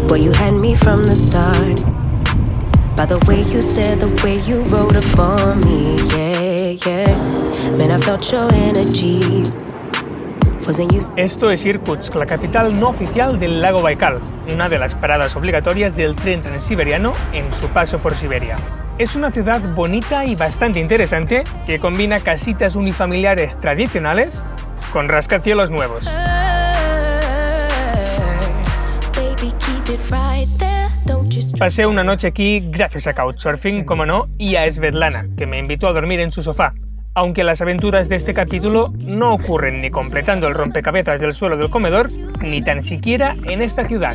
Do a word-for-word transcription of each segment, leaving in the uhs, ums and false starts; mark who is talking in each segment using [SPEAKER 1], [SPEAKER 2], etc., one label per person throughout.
[SPEAKER 1] Boy, you had me from the start. By the way you stare, the way you wrote upon me, yeah, yeah. Man, I felt your energy.
[SPEAKER 2] Esto es Irkutsk, la capital no oficial del lago Baikal, una de las paradas obligatorias del tren transiberiano en su paso por Siberia. Es una ciudad bonita y bastante interesante que combina casitas unifamiliares tradicionales con rascacielos nuevos. Pasé una noche aquí gracias a Couchsurfing, como no, y a Svetlana, que me invitó a dormir en su sofá. Aunque las aventuras de este capítulo no ocurren ni completando el rompecabezas del suelo del comedor, ni tan siquiera en esta ciudad.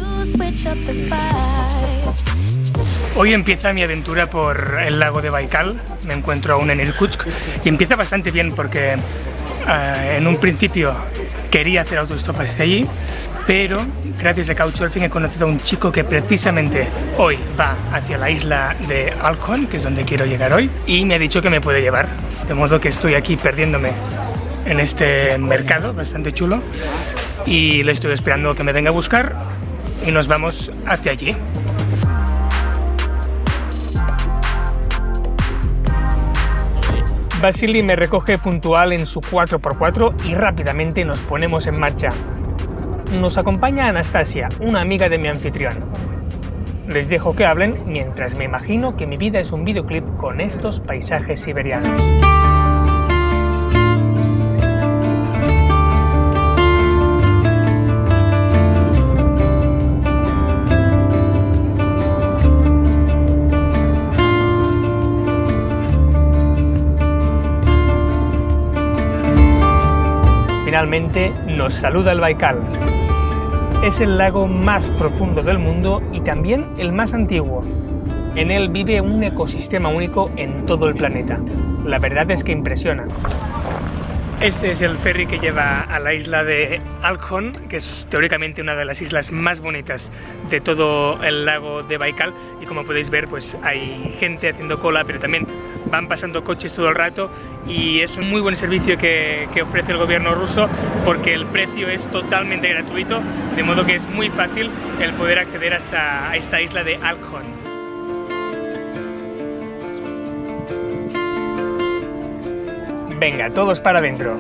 [SPEAKER 2] Hoy empieza mi aventura por el lago de Baikal. Me encuentro aún en Irkutsk y empieza bastante bien porque uh, en un principio quería hacer autostop hacia allí, pero gracias a Couchsurfing he conocido a un chico que precisamente hoy va hacia la isla de Alkhon, que es donde quiero llegar hoy, y me ha dicho que me puede llevar. De modo que estoy aquí perdiéndome en este mercado bastante chulo y le estoy esperando que me venga a buscar y nos vamos hacia allí. Vasily me recoge puntual en su cuatro por cuatro y rápidamente nos ponemos en marcha. Nos acompaña Anastasia, una amiga de mi anfitrión. Les dejo que hablen mientras me imagino que mi vida es un videoclip con estos paisajes siberianos. Finalmente nos saluda el Baikal. Es el lago más profundo del mundo y también el más antiguo. En él vive un ecosistema único en todo el planeta. La verdad es que impresiona. Este es el ferry que lleva a la isla de Alkhon, que es teóricamente una de las islas más bonitas de todo el lago de Baikal. Y como podéis ver, pues hay gente haciendo cola, pero también van pasando coches todo el rato y es un muy buen servicio que, que ofrece el gobierno ruso porque el precio es totalmente gratuito, de modo que es muy fácil el poder acceder hasta a esta isla de Alkhon. Venga, todos para adentro.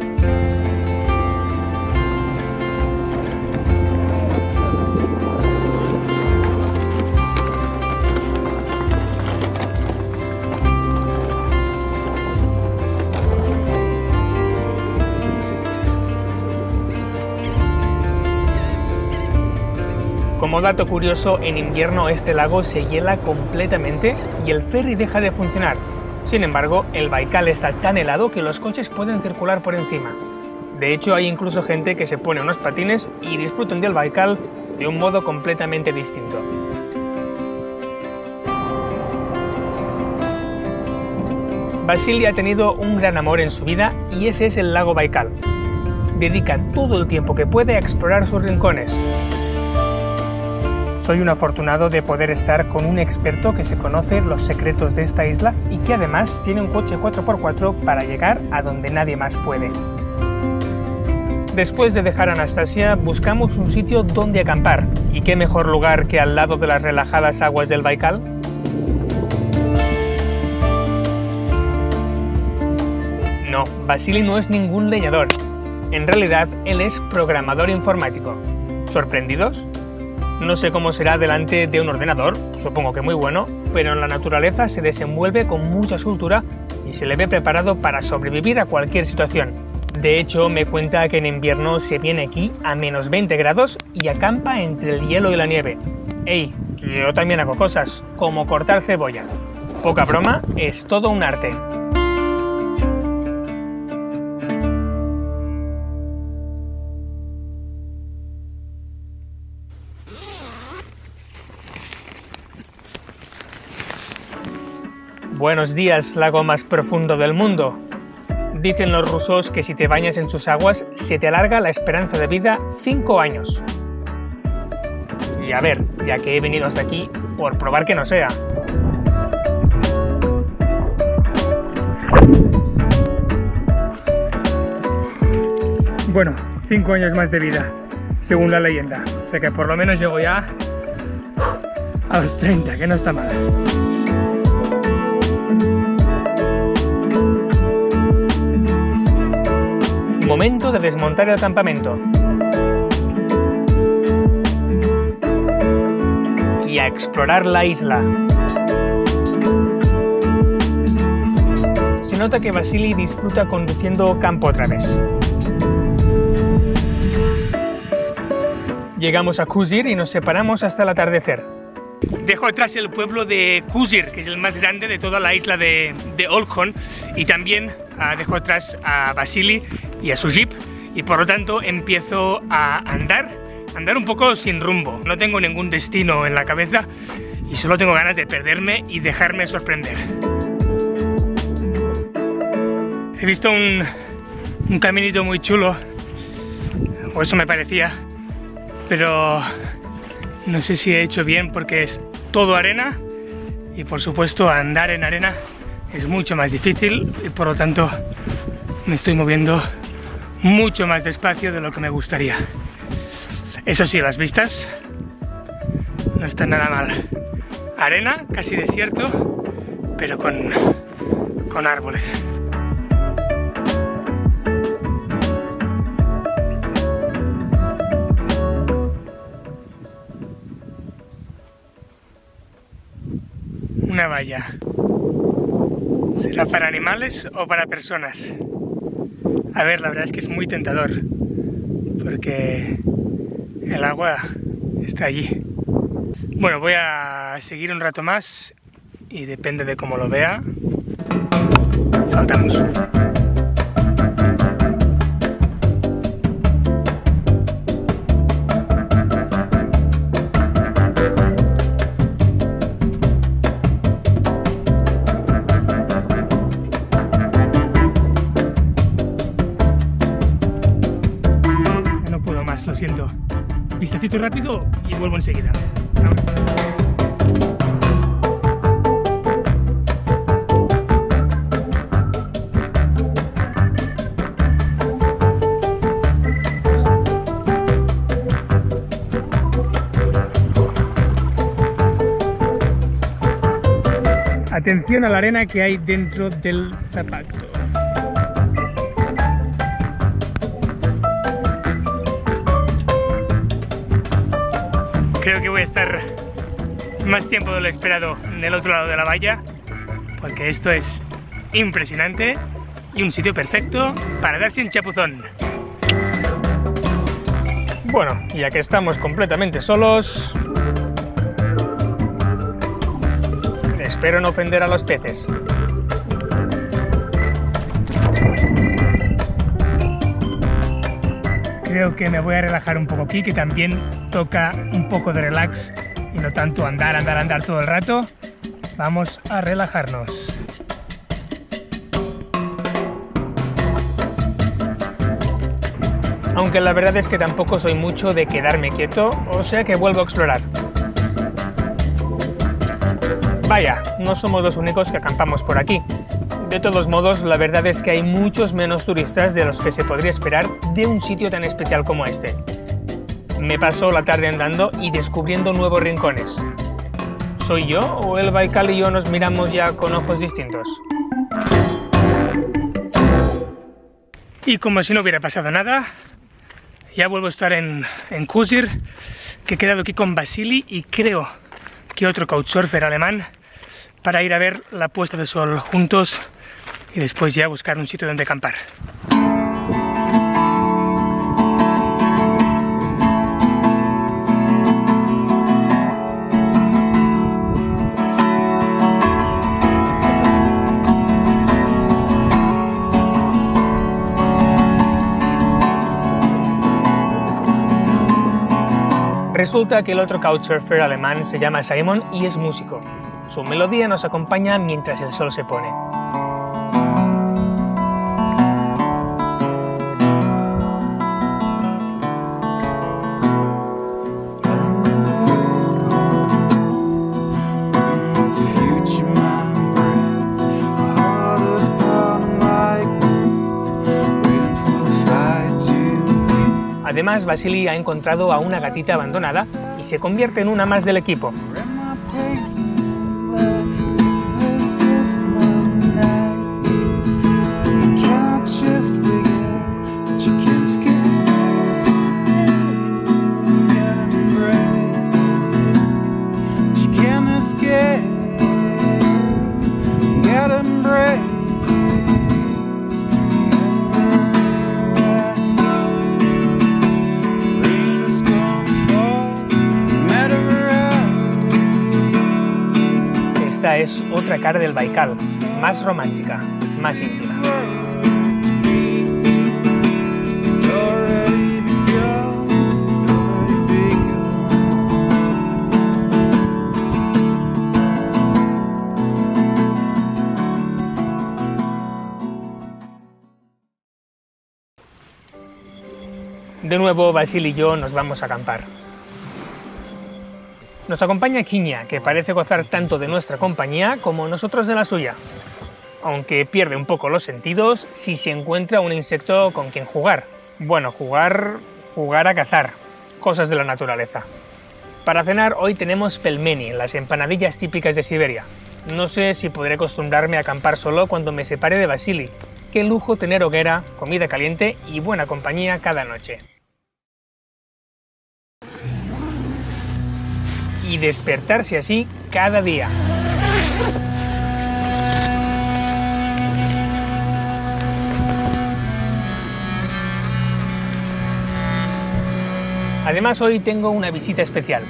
[SPEAKER 2] Como dato curioso, en invierno este lago se hiela completamente y el ferry deja de funcionar. Sin embargo, el Baikal está tan helado que los coches pueden circular por encima. De hecho, hay incluso gente que se pone unos patines y disfrutan del Baikal de un modo completamente distinto. Vasily ha tenido un gran amor en su vida y ese es el lago Baikal. Dedica todo el tiempo que puede a explorar sus rincones. Soy un afortunado de poder estar con un experto que se conoce los secretos de esta isla y que además tiene un coche cuatro por cuatro para llegar a donde nadie más puede. Después de dejar a Anastasia, buscamos un sitio donde acampar. ¿Y qué mejor lugar que al lado de las relajadas aguas del Baikal? No, Vasily no es ningún leñador. En realidad, él es programador informático. ¿Sorprendidos? No sé cómo será delante de un ordenador, supongo que muy bueno, pero en la naturaleza se desenvuelve con mucha soltura y se le ve preparado para sobrevivir a cualquier situación. De hecho, me cuenta que en invierno se viene aquí a menos veinte grados y acampa entre el hielo y la nieve. ¡Ey! Yo también hago cosas, como cortar cebolla. Poca broma, es todo un arte. Buenos días, lago más profundo del mundo. Dicen los rusos que si te bañas en sus aguas se te alarga la esperanza de vida cinco años. Y a ver, ya que he venido hasta aquí, por probar que no sea. Bueno, cinco años más de vida, según la leyenda. O sea que por lo menos llego ya a los treinta, que no está mal. Momento de desmontar el campamento. Y a explorar la isla. Se nota que Vasily disfruta conduciendo campo otra vez. Llegamos a Kuzir y nos separamos hasta el atardecer. Dejo atrás el pueblo de Kuzir, que es el más grande de toda la isla de, de Olkhon, y también uh, dejo atrás a Vasily y a su jeep, y por lo tanto empiezo a andar, andar un poco sin rumbo. No tengo ningún destino en la cabeza y solo tengo ganas de perderme y dejarme sorprender. He visto un, un caminito muy chulo, o eso me parecía, pero no sé si he hecho bien porque es todo arena y por supuesto andar en arena es mucho más difícil y por lo tanto me estoy moviendo mucho más despacio de lo que me gustaría. Eso sí, las vistas no están nada mal. Arena, casi desierto, pero con, con árboles. Una valla. ¿Será para animales o para personas? A ver, la verdad es que es muy tentador, porque el agua está allí. Bueno, voy a seguir un rato más y depende de cómo lo vea, saltamos. Lo siento. Vistacito rápido y vuelvo enseguida. Atención a la arena que hay dentro del zapato. Creo que voy a estar más tiempo de lo esperado en el otro lado de la valla, porque esto es impresionante y un sitio perfecto para darse un chapuzón. Bueno, ya que estamos completamente solos, espero no ofender a los peces. Creo que me voy a relajar un poco aquí, que también toca un poco de relax y no tanto andar, andar, andar todo el rato. Vamos a relajarnos. Aunque la verdad es que tampoco soy mucho de quedarme quieto, o sea que vuelvo a explorar. Vaya, no somos los únicos que acampamos por aquí. De todos modos, la verdad es que hay muchos menos turistas de los que se podría esperar de un sitio tan especial como este. Me paso la tarde andando y descubriendo nuevos rincones. ¿Soy yo o el Baikal y yo nos miramos ya con ojos distintos? Y como si no hubiera pasado nada, ya vuelvo a estar en, en Kuzir, que he quedado aquí con Vasily y creo que otro couchsurfer alemán para ir a ver la puesta de sol juntos y después ya buscar un sitio donde acampar. Resulta que el otro couchsurfer alemán se llama Simon y es músico. Su melodía nos acompaña mientras el sol se pone. Además, Vasily ha encontrado a una gatita abandonada y se convierte en una más del equipo. es otra cara del Baikal, más romántica, más íntima. De nuevo, Basil y yo nos vamos a acampar. Nos acompaña Kinya, que parece gozar tanto de nuestra compañía como nosotros de la suya, aunque pierde un poco los sentidos si se encuentra un insecto con quien jugar. Bueno, jugar... jugar a cazar, cosas de la naturaleza. Para cenar hoy tenemos pelmeni, las empanadillas típicas de Siberia. No sé si podré acostumbrarme a acampar solo cuando me separe de Vasily. Qué lujo tener hoguera, comida caliente y buena compañía cada noche. Y despertarse así cada día. Además, hoy tengo una visita especial.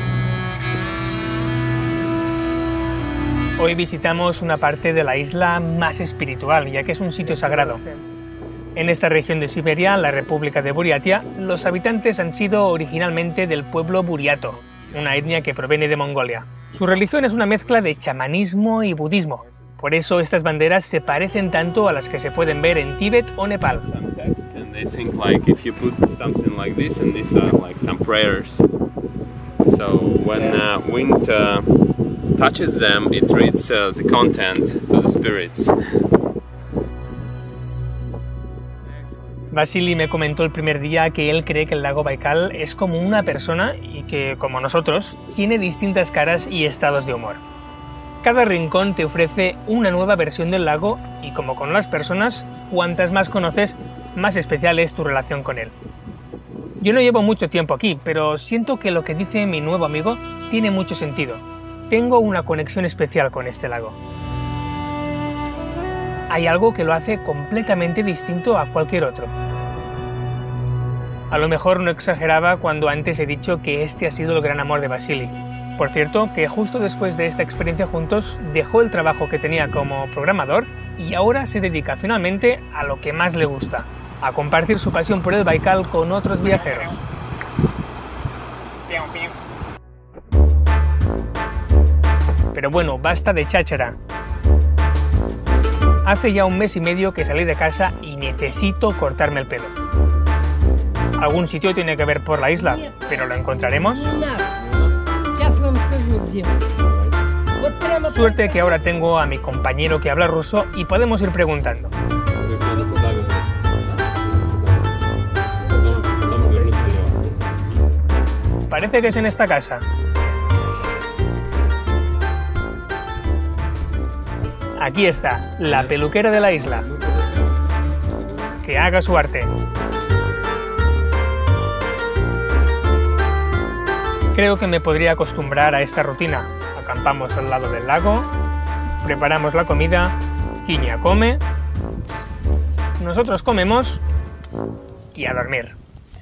[SPEAKER 2] Hoy visitamos una parte de la isla más espiritual, ya que es un sitio sagrado. En esta región de Siberia, la República de Buriatia, los habitantes han sido originalmente del pueblo buriato, una etnia que proviene de Mongolia. Su religión es una mezcla de chamanismo y budismo. Por eso estas banderas se parecen tanto a las que se pueden ver en Tíbet o Nepal.
[SPEAKER 3] They think like if you put something like this, and these are like some prayers. So when uh, wind uh, touches them, it reads uh, the content to the spirits.
[SPEAKER 2] Vasily me comentó el primer día que él cree que el lago Baikal es como una persona y que, como nosotros, tiene distintas caras y estados de humor. Cada rincón te ofrece una nueva versión del lago y, como con las personas, cuantas más conoces, más especial es tu relación con él. Yo no llevo mucho tiempo aquí, pero siento que lo que dice mi nuevo amigo tiene mucho sentido. Tengo una conexión especial con este lago. Hay algo que lo hace completamente distinto a cualquier otro. A lo mejor no exageraba cuando antes he dicho que este ha sido el gran amor de Vasily. Por cierto, que justo después de esta experiencia juntos dejó el trabajo que tenía como programador y ahora se dedica finalmente a lo que más le gusta, a compartir su pasión por el Baikal con otros viajeros. Pero bueno, basta de cháchara. Hace ya un mes y medio que salí de casa y necesito cortarme el pelo. Algún sitio tiene que ver por la isla, pero ¿lo encontraremos? Suerte que ahora tengo a mi compañero que habla ruso y podemos ir preguntando. Parece que es en esta casa. Aquí está, la peluquera de la isla. Que haga su arte. Creo que me podría acostumbrar a esta rutina. Acampamos al lado del lago, preparamos la comida, Kinya come, nosotros comemos y a dormir.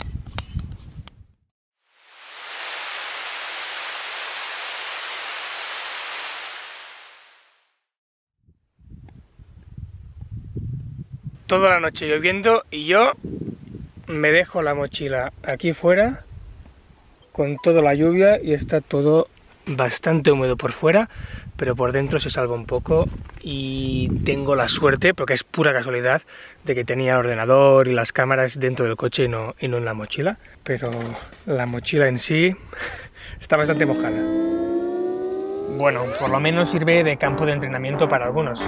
[SPEAKER 2] Toda la noche lloviendo y yo me dejo la mochila aquí fuera con toda la lluvia y está todo bastante húmedo por fuera, pero por dentro se salva un poco y tengo la suerte, porque es pura casualidad, de que tenía el ordenador y las cámaras dentro del coche y no, y no en la mochila, pero la mochila en sí está bastante mojada. Bueno, por lo menos sirve de campo de entrenamiento para algunos.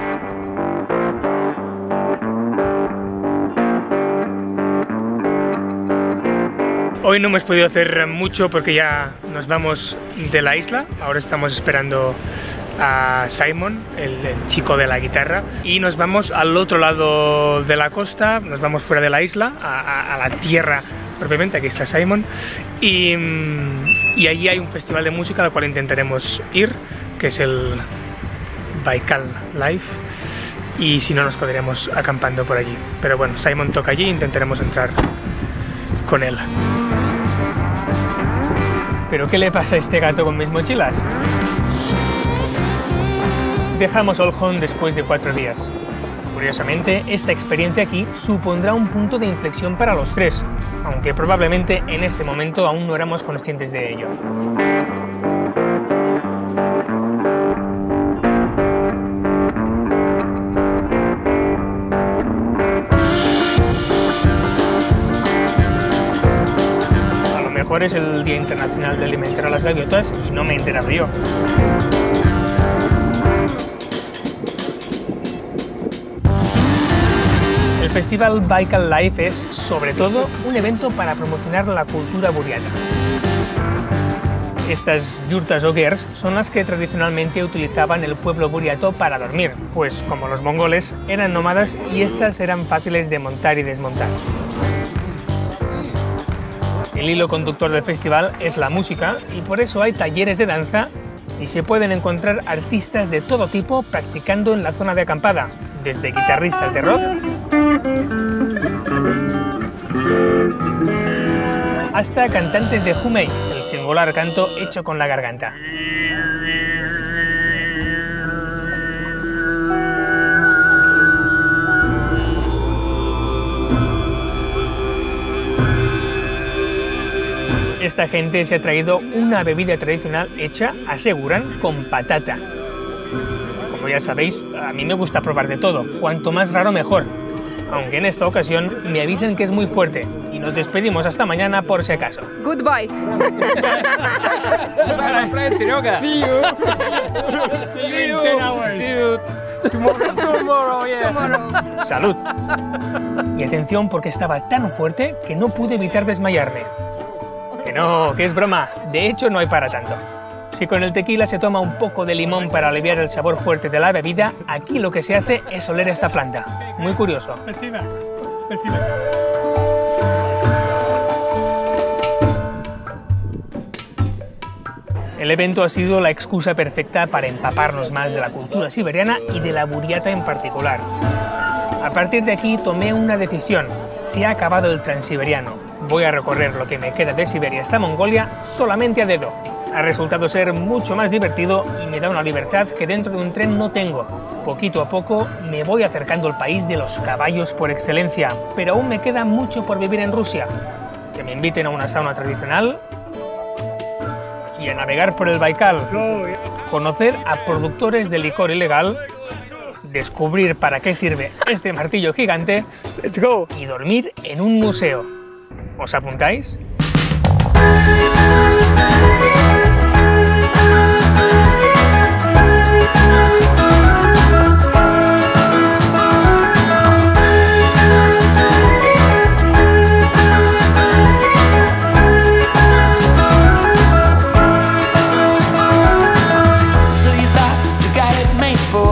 [SPEAKER 2] Hoy no hemos podido hacer mucho porque ya nos vamos de la isla. Ahora estamos esperando a Simon, el, el chico de la guitarra, y nos vamos al otro lado de la costa, nos vamos fuera de la isla, a, a, a la tierra propiamente. Aquí está Simon, y, y allí hay un festival de música al cual intentaremos ir, que es el Baikal Live, y si no nos quedaremos acampando por allí. Pero bueno, Simon toca allí, intentaremos entrar con él. ¿Pero qué le pasa a este gato con mis mochilas? Dejamos Olkhon después de cuatro días. Curiosamente, esta experiencia aquí supondrá un punto de inflexión para los tres, aunque probablemente en este momento aún no éramos conscientes de ello. A lo mejor es el Día Internacional de Alimentar a las Gaviotas y no me he enterado yo. El Festival Baikal Life es, sobre todo, un evento para promocionar la cultura buriata. Estas yurtas o gers son las que tradicionalmente utilizaban el pueblo buriato para dormir, pues como los mongoles eran nómadas y estas eran fáciles de montar y desmontar. El hilo conductor del festival es la música y por eso hay talleres de danza y se pueden encontrar artistas de todo tipo practicando en la zona de acampada, desde guitarristas de rock hasta cantantes de humei, el singular canto hecho con la garganta. Esta gente se ha traído una bebida tradicional hecha, aseguran, con patata. Como ya sabéis, a mí me gusta probar de todo, cuanto más raro mejor. Aunque en esta ocasión me avisan que es muy fuerte y nos despedimos hasta mañana por si acaso.
[SPEAKER 4] Goodbye.
[SPEAKER 2] See you. See you in ten hours. See you tomorrow. Tomorrow, yeah. Tomorrow. Salud. Y atención porque estaba tan fuerte que no pude evitar desmayarme. Que no, que es broma. De hecho no hay para tanto. Si con el tequila se toma un poco de limón para aliviar el sabor fuerte de la bebida, aquí lo que se hace es oler esta planta. Muy curioso. El evento ha sido la excusa perfecta para empaparnos más de la cultura siberiana y de la buriata en particular. A partir de aquí tomé una decisión. Se ha acabado el transiberiano. Voy a recorrer lo que me queda de Siberia hasta Mongolia solamente a dedo. Ha resultado ser mucho más divertido y me da una libertad que dentro de un tren no tengo. Poquito a poco me voy acercando al país de los caballos por excelencia, pero aún me queda mucho por vivir en Rusia. Que me inviten a una sauna tradicional y a navegar por el Baikal, conocer a productores de licor ilegal, descubrir para qué sirve este martillo gigante y dormir en un museo. ¿Os apuntáis?